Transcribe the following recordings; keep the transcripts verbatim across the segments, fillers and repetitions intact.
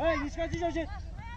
Ej, nie schodzisz się.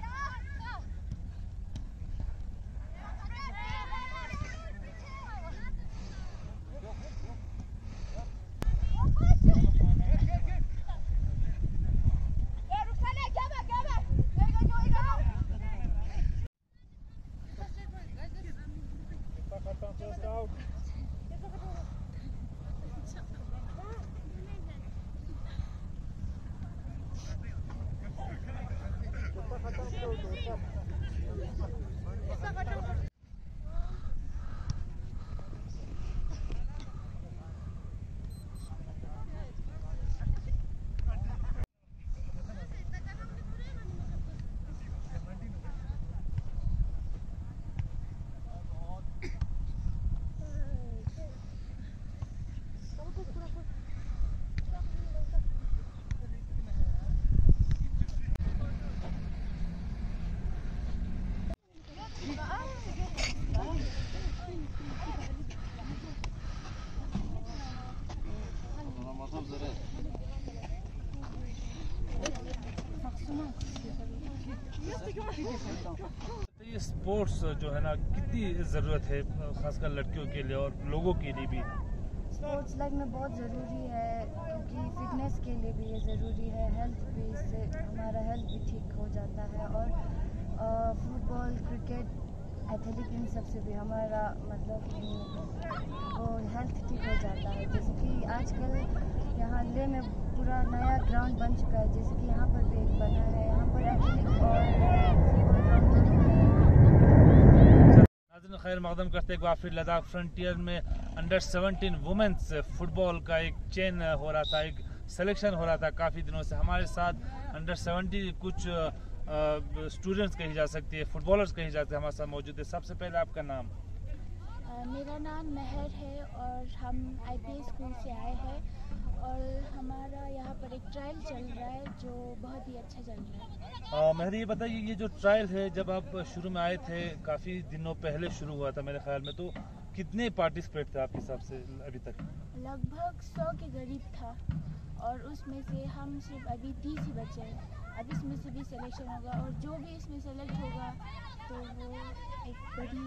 ये sports जो है ना कितनी ज़रूरत है खासकर लड़कियों के लिए और लोगों के लिए भी। स्पोर्ट्स लाइफ में बहुत ज़रूरी है क्योंकि फिटनेस के लिए भी ये ज़रूरी है, हेल्थ भी, इससे हमारा हेल्थ भी ठीक हो जाता है और फुटबॉल, क्रिकेट, एथलेटिक इन सब से भी हमारा मतलब वो हेल्थ ठीक हो जाता है। जैसे कि आजकल यहाँ ले में पूरा नया ग्राउंड बन चुका है, जैसे कि यहाँ पर भी एक बना है, यहाँ पर एथलेटिक और खैर मकदम करते एक बार फिर लद्दाख फ्रंटियर में अंडर सेवनटीन वुमेन्स फुटबॉल का एक चेन हो रहा था, एक सिलेक्शन हो रहा था काफ़ी दिनों से। हमारे साथ अंडर सेवनटीन कुछ स्टूडेंट्स कही जा सकती है, फुटबॉलर्स कही जाते हैं, हमारे साथ मौजूद है। सबसे पहले आपका नाम? uh, मेरा नाम महर है और हम आई पी एस स्कूल से आए हैं और हमारा यहाँ पर एक ट्रायल चल रहा है जो बहुत ही अच्छा चल रहा है। महर, ये बताइए, ये जो ट्रायल है जब आप शुरू में आए थे काफ़ी दिनों पहले शुरू हुआ था मेरे ख्याल में, तो कितने पार्टिसिपेट थे आपके हिसाब से अभी तक? लगभग सौ के करीब था और उसमें से हम सिर्फ अभी तीस ही बचे हैं। अब इसमें से भी सिलेक्शन होगा और जो भी इसमें सेलेक्ट होगा तो वो एक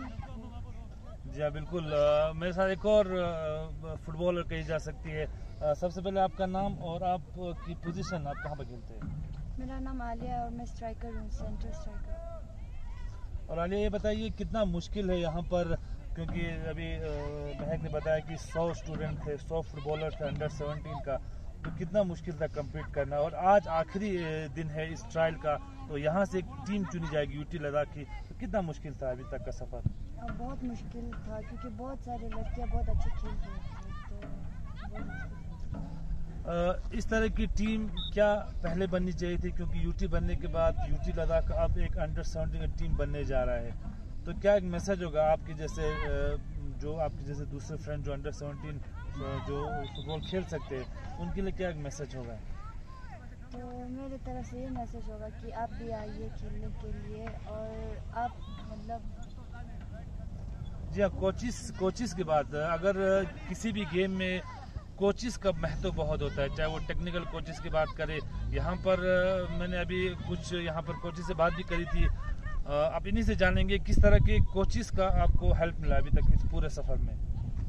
बड़ी। जी हाँ, बिल्कुल। आ, मेरे साथ एक और फुटबॉलर कही जा सकती है। आ, सबसे पहले आपका नाम और आपकी पोजीशन, आप कहाँ पर खेलते हैं? मेरा नाम आलिया और मैं स्ट्राइकर हूँ, सेंटर स्ट्राइकर। और आलिया, ये बताइए कितना मुश्किल है यहाँ पर, क्योंकि अभी महक ने बताया कि सौ स्टूडेंट थे, सौ फुटबॉलर थे अंडर सेवनटीन का, तो कितना मुश्किल था कम्पीट करना। और आज आखिरी दिन है इस ट्रायल का, तो यहाँ से एक टीम चुनी जाएगी यूटी लद्दाख की, तो कितना मुश्किल था अभी तक का सफ़र? और बहुत मुश्किल था क्योंकि बहुत सारे लड़कियाँ बहुत अच्छे खेल रहे थे, तो बहुत मुश्किल। इस तरह की टीम क्या पहले बननी चाहिए थी, क्योंकि यूटी बनने के बाद यूटी लद्दाख अब एक अंडर सेवनटीन का टीम बनने जा रहा है, तो क्या एक मैसेज होगा आपके जैसे जो आपके जैसे दूसरे फ्रेंड जो अंडर सेवनटीन जो फुटबॉल खेल सकते हैं, उनके लिए क्या एक मैसेज होगा? तो मेरे तरफ से ये मैसेज होगा कि आप भी आइए खेलने के लिए और आप मतलब। जी हाँ, कोचिस कोचिस की बात, अगर किसी भी गेम में कोचिस का महत्व बहुत होता है, चाहे वो टेक्निकल कोचिस की बात करें। यहाँ पर मैंने अभी कुछ यहाँ पर कोचिस से बात भी करी थी, आप इन्हीं से जानेंगे किस तरह के कोचिस का आपको हेल्प मिला अभी तक इस पूरे सफ़र में।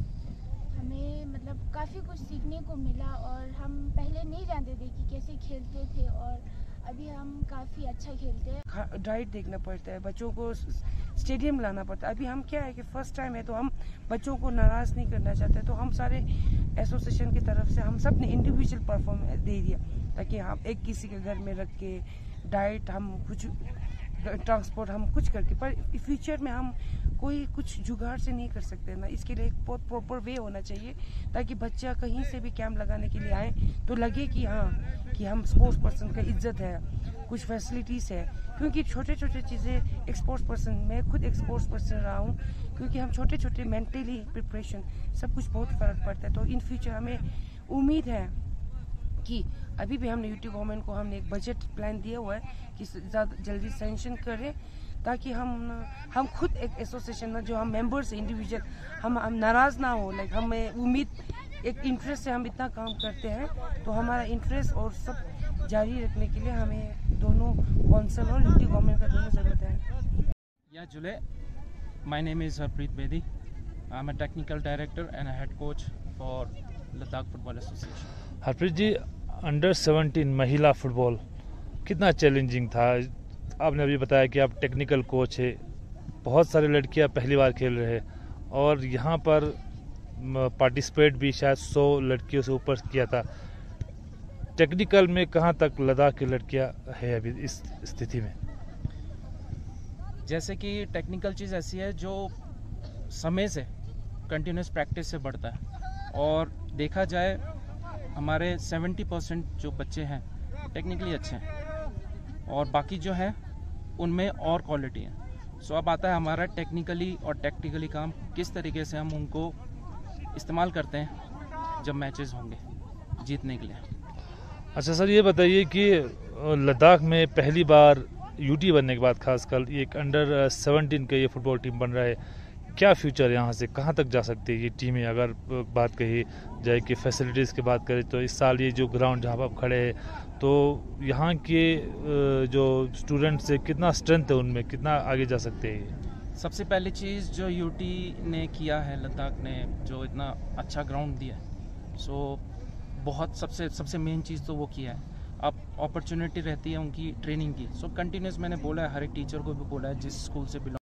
हमें मतलब काफ़ी कुछ सीखने को मिला और हम पहले नहीं जानते थे कि कैसे खेलते थे और अभी हम काफ़ी अच्छा खेलते हैं। डाइट देखना पड़ता है, बच्चों को स्टेडियम लाना पड़ता है। अभी हम क्या है कि फर्स्ट टाइम है तो हम बच्चों को नाराज़ नहीं करना चाहते, तो हम सारे एसोसिएशन की तरफ से हम सब ने इंडिविजुअल परफॉर्मेंस दे दिया ताकि हम एक किसी के घर में रख के डाइट हम कुछ ट्रांसपोर्ट हम कुछ करके, पर फ्यूचर में हम कोई कुछ जुगाड़ से नहीं कर सकते ना। इसके लिए एक बहुत प्रॉपर वे होना चाहिए ताकि बच्चा कहीं से भी कैंप लगाने के लिए आए तो लगे कि हाँ कि हम स्पोर्ट्स पर्सन का इज्जत है, कुछ फैसिलिटीज़ है। क्योंकि छोटे छोटे चीज़ें एक स्पोर्ट्स पर्सन, मैं खुद एक स्पोर्ट्स पर्सन रहा हूँ, क्योंकि हम छोटे छोटे मेंटली प्रिपरेशन सब कुछ बहुत फ़र्क पड़ता है। तो इन फ्यूचर हमें उम्मीद है कि अभी भी हमने यूटी गवर्नमेंट को हमने एक बजट प्लान दिया हुआ है कि ज़्यादा जल्दी सैंक्शन करें ताकि हम हम खुद एक एसोसिएशन में जो हम मेंबर्स इंडिविजुअल हम हम नाराज़ ना हो। लाइक हमें उम्मीद एक इंटरेस्ट से हम इतना काम करते हैं, तो हमारा इंटरेस्ट और सब जारी रखने के लिए हमें दोनों कौंसिल और यूटी गवर्नमेंट का दोनों ज़रूरत है। या जुले, my name is Harpreet Bedi. I'm a technical director and a head coach for Ladakh Football Association. Harpreet ji, under seventeen महिला फुटबॉल कितना चैलेंजिंग था? आपने अभी बताया कि आप टेक्निकल कोच है, बहुत सारे लड़कियां पहली बार खेल रहे हैं और यहाँ पर पार्टिसिपेट भी शायद सौ लड़कियों से ऊपर किया था। टेक्निकल में कहाँ तक लद्दाख की लड़कियां है अभी इस स्थिति में? जैसे कि टेक्निकल चीज़ ऐसी है जो समय से कंटिन्यूस प्रैक्टिस से बढ़ता है, और देखा जाए हमारे सत्तर परसेंट जो बच्चे हैं टेक्निकली अच्छे हैं और बाकी जो है उनमें और क्वालिटी है। सो अब आता है हमारा टेक्निकली और टैक्टिकली काम किस तरीके से हम उनको इस्तेमाल करते हैं जब मैचेस होंगे जीतने के लिए। अच्छा सर, ये बताइए कि लद्दाख में पहली बार यूटी बनने के बाद खासकर एक अंडर सेवनटीन का ये फुटबॉल टीम बन रहा है, क्या फ्यूचर यहाँ से कहाँ तक जा सकती है ये टीमें? अगर बात कही जाए कि फैसिलिटीज़ की बात करें तो इस साल ये जो ग्राउंड जहाँ पर आप खड़े हैं, तो यहाँ के जो स्टूडेंट्स है कितना स्ट्रेंथ है उनमें, कितना आगे जा सकते हैं? सबसे पहली चीज़ जो यूटी ने किया है, लद्दाख ने जो इतना अच्छा ग्राउंड दिया है, सो बहुत सबसे सबसे मेन चीज़ तो वो किया है। अब अपॉर्चुनिटी रहती है उनकी ट्रेनिंग की, सो कंटिन्यूस मैंने बोला है, हर एक टीचर को भी बोला है जिस स्कूल से बिलोंग